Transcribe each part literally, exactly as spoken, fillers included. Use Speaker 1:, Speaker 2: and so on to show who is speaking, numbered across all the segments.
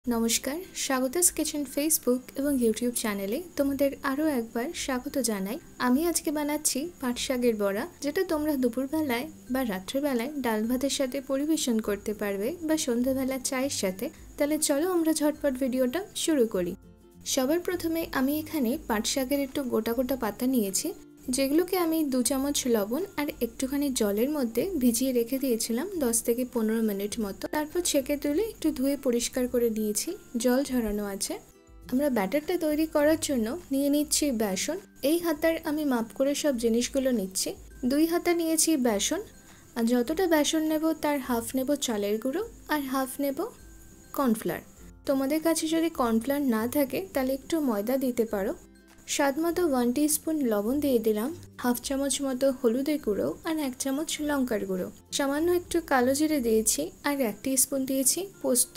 Speaker 1: नमस्कार स्वागतास kitchen Facebook एवं यूट्यूब चैनेले तुम्हादेर आरो एकबार स्वागत जानाई। आमी आज के बानाচ্ছি पाट शाकेर बड़ा जेटा तोमरा दुपुर बेलाय बा रात्रि बेलाय डाल भातेर साथे परिवेशन करते पारबे बा सन्ধ্যা बेला चायेर साथे। ताहले चलो आमरा झटपट भिडियोटा शुरू करी। सबार प्रथमे आमी एखाने पाट शाकेर एकटु गोटा गोटा पाता नियेछि जेगुलोके आमी दो चामच लवण और एकटुखानी जलेर मध्य भिजिए रेखे दिएछिलाम दस থেকে পনেরো मिनट मतो। तारपर छेके तुले एकटु धुए परिष्कार करे निয়েছি, जल झरानो आछे। आमरा बैटारटा तैरी करार जोन्नो निये निচ্ছি बेसन। এই হাতার আমি মাপ করে সব জিনিসগুলো নিচ্ছি। দুই হাতা নিয়েছি বেসন আর যতটা বেসন নেব তার হাফ নেব চালের গুঁড়ো আর হাফ নেব কর্নফ্লাওয়ার। তোমাদের কাছে যদি কর্নফ্লাওয়ার না থাকে তাহলে একটু ময়দা দিতে পারো। स्वाद मतो वन टीस्पून लवण दिए दिलाम, हाफ चामच मतो हलुदेर गुঁড়ো और एक चामच लंकार गुঁড়ো, सामान्य एकटु कालो जिरे दिएछि और एक टीस्पून दिएछि पोस्त।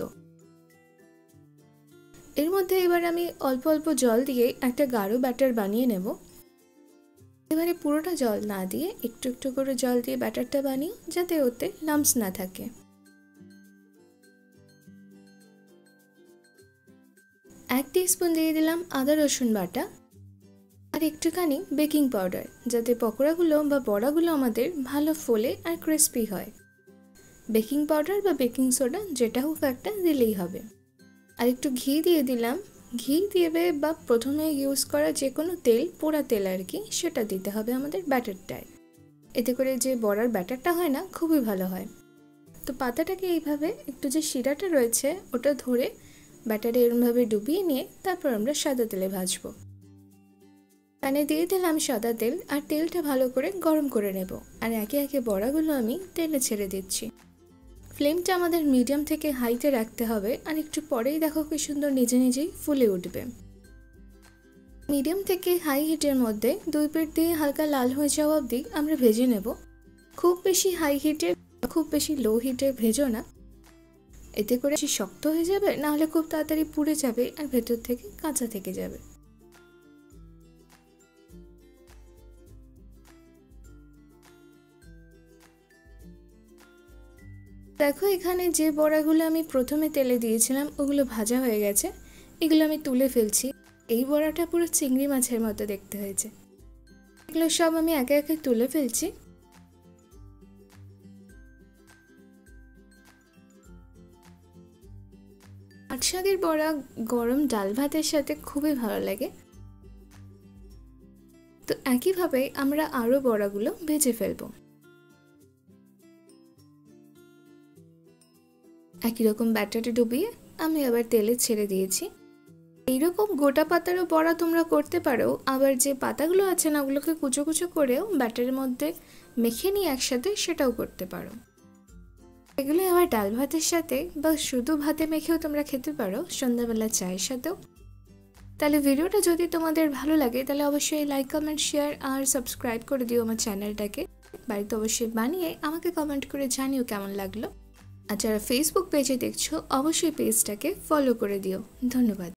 Speaker 1: एर मध्य एबार आमी अल्प अल्प जल दिए एकटा गाढ़ो बैटार बानिये नेब। एबारे पुरोटा जल ना दिए एकटु एकटु करे जल दिए बैटारटा बानिये जाते ओते लाम्स ना थाके। एक टीस्पून दिए दिलाम आदा रसुन बाटा और एकटुखानी बेकिंग पाउडार जाते पकोड़ागुलो बा बड़ागुलो आमादेर भालो फोले और क्रिस्पी हय। बेकिंग पाउडार बा बेकिंग सोडा जेटा होक एकटा दिलेई हबे। और एकटु घी दिए दिलाम। घी दिए बा प्रथमे यूज करा जे कोनो तेल पोड़ा तेल आर कि सेटा दिते हबे आमादेर बैटारटाय। एते करे जे बड़ार बैटारटा हय ना खुबই भालो हय। तो पाताटाके এইভাবে একটু যে শিরাটা রয়েছে ওটা ধরে ব্যাটারে এরকমভাবে ডুবিয়ে নিয়ে তারপর আমরা সাদা তেলে ভাজবো। প্যানে দিয়ে দিলাম সাদা তেল আর তেলটা ভালো করে গরম করে নেব আর একে একে বড়াগুলো আমি তেলে ছেড়ে দিচ্ছি। ফ্লেমটা আমাদের মিডিয়াম থেকে হাইতে রাখতে হবে আর একটু পরেই দেখো কি সুন্দর নিজে নিজেই ফুলে উঠবে। মিডিয়াম থেকে হাই হিটের মধ্যে দুই পিঠ দিয়ে হালকা লাল হয়ে যাওয়া অবধি আমরা ভেজে নেব। খুব বেশি হাই হিটে খুব বেশি লো হিটে ভেজো না, এতে করে শক্ত হয়ে যাবে, না হলে খুব তাড়াতাড়ি পুড়ে যাবে আর ভেতর থেকে কাঁচা থেকে যাবে। দেখো এখানে যে বড়াগুলো আমি প্রথমে তেলে দিয়েছিলাম ওগুলো ভাজা হয়ে গেছে, এগুলো আমি তুলে ফেলছি। এই বড়াটা পুরো চিংড়ি মাছের মতো দেখতে হয়েছে। এগুলো সব আমি একে একে তুলে ফেলছি। পাট শাকের বড়া গরম ডাল ভাতের সাথে খুবই ভালো লাগে। তো একইভাবে আমরা আরো বড়াগুলো ভেজে ফেলবো। একই রকম ব্যাটারে ডুবিয়ে আমি আবার তেলে ছেড়ে দিয়েছি। এইরকম গোটা পাতারও বড়া তোমরা করতে পারো, আবার যে পাতাগুলো আছে না ওগুলোকে কুচো কুচো করেও ব্যাটারের মধ্যে মেখে নিয়ে একসাথে সেটাও করতে পারো। এগুলো আবার ডাল ভাতের সাথে বা শুধু ভাতে মেখেও তোমরা খেতে পারো, সন্ধ্যাবেলা চায়ের সাথেও। তাহলে ভিডিওটা যদি তোমাদের ভালো লাগে তাহলে অবশ্যই লাইক কমেন্ট শেয়ার আর সাবস্ক্রাইব করে দিও আমার চ্যানেলটাকে। বাড়িতে অবশ্যই বানিয়ে আমাকে কমেন্ট করে জানিও কেমন লাগলো। আর যারা ফেসবুক পেজে দেখছো অবশ্যই পেজটাকে ফলো করে দিও। ধন্যবাদ।